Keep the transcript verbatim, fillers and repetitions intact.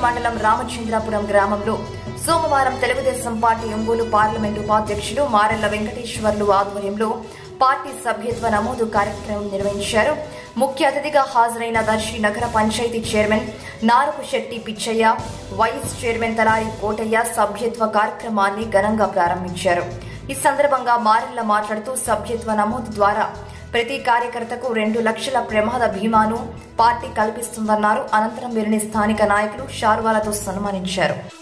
మండలం రామచంద్రాపురం గ్రామంలో సోమవారం తెలుగుదేశం పార్టీ ఒంగోలు పార్లమెంటు ఉపాధ్యక్షులు మారెళ్ల వెంకటేశ్వర్లు ఆధ్వర్యంలో పార్టీ సభ్యత్వ నమోదు కార్యక్రమం నిర్వహించారు. ముఖ్య అతిథిగా హాజరైన దర్శి నగర panchayat chairman Narupu Setti Pitchaiah, vice chairman Talari Kotaiah సభ్యత్వ కార్యక్రమాన్ని ఘనంగా ప్రారంభించారు. ఈ సందర్భంగా మారెళ్ల మాట్లాడుతూ సభ్యత్వ నమోదు ద్వారా ప్రతి కార్యకర్తకు రెండు లక్షల ప్రమాద బీమాను పార్టీ కల్పిస్తుందన్నారు. అనంతరం వీరిని స్థానిక నాయకులు శాల్వాలతో సన్మానించారు.